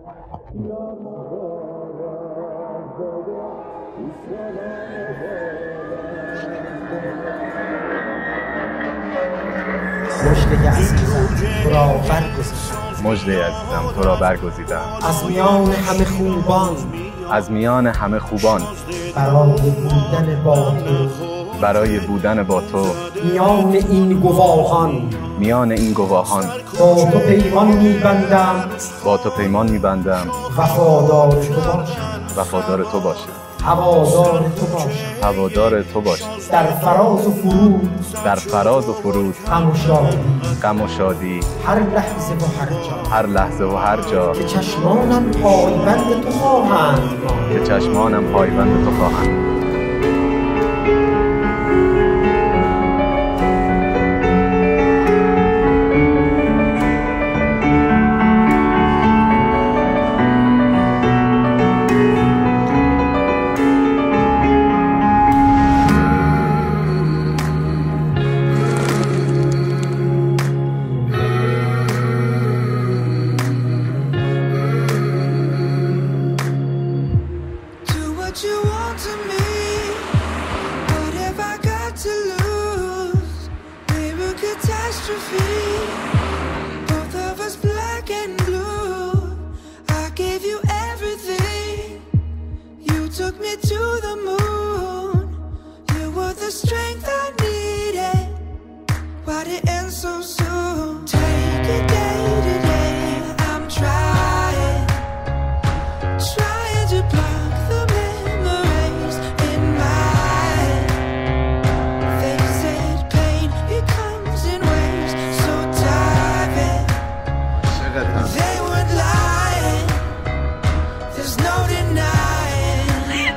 مژده عزیزم تو را برگزیدم، مژده عزیزم تو را برگزیدم از میان همه خوبان، از میان همه خوبان، برای بودن با تو، برای بودن با تو، میان این گواهان، میان این گواهان، با تو پیمان میبندم، با تو پیمان میبندم، وفادار تو باشم، وفادار تو باشم، هوادار تو باشم، هوادار تو باشم، در فراز و فرود، در فراز و فرود، غم و شادی، غم و شادی، هر لحظه و هر جا، هر لحظه و هر جا، که چشمانم پایبند تو خواهند ماند، که چشمانم پایبند تو خواهند. You want to me, what have I got to lose? We're a catastrophe, both of us black and blue. I gave you everything, you took me to the moon. You were the strength I needed, why did it end so soon? Take it day to day, I'm trying to block the memories in my face. It pain, it comes in waves so diving. They weren't lying, there's no denying.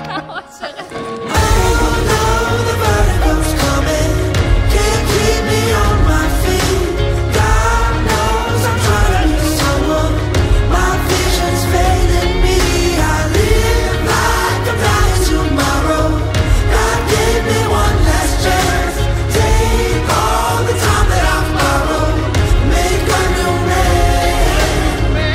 Oh no, the vertigo's coming, can't keep me on my feet. God knows I'm trying to be someone, my vision's fading me. I live like I'm dying tomorrow. God gave me one last chance, take all the time that I've borrowed, make a new man.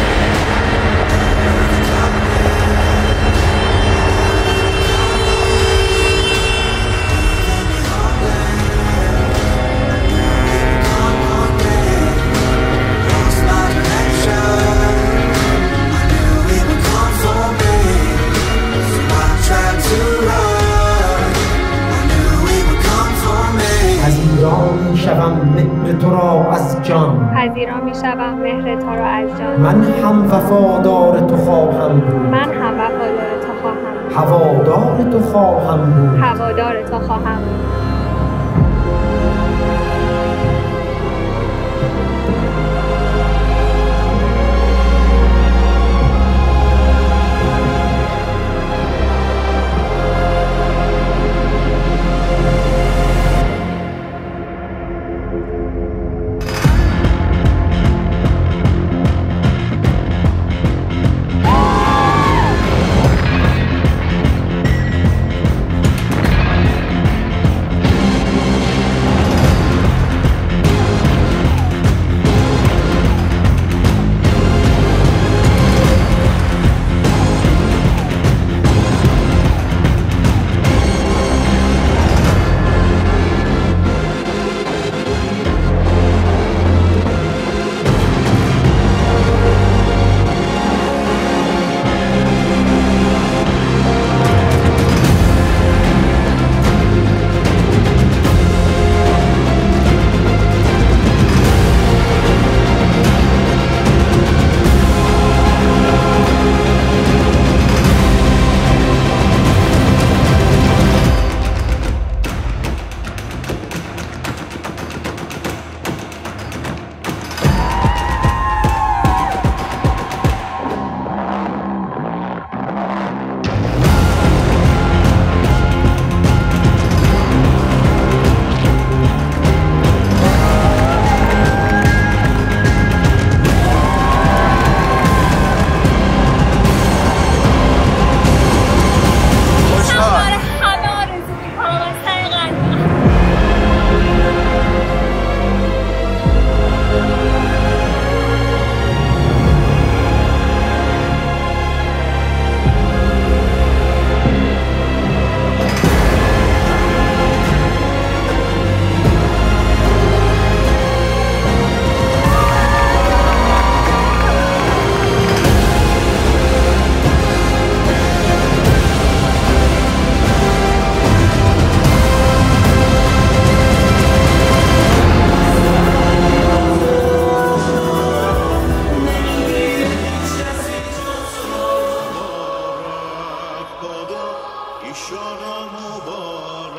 Lost my direction, I knew it would come for me, so I tried to run. I knew it would come for me. پذیرا میشوم مهر تو را از جان، پذیرا میشوم مهر تو را از جان، من هم وفادار تو خواهم بود، من هم وفادار تو خواهم بود، هوادار تو خواهم بود. هوادار تو خواهم بود. ایشانا مبارک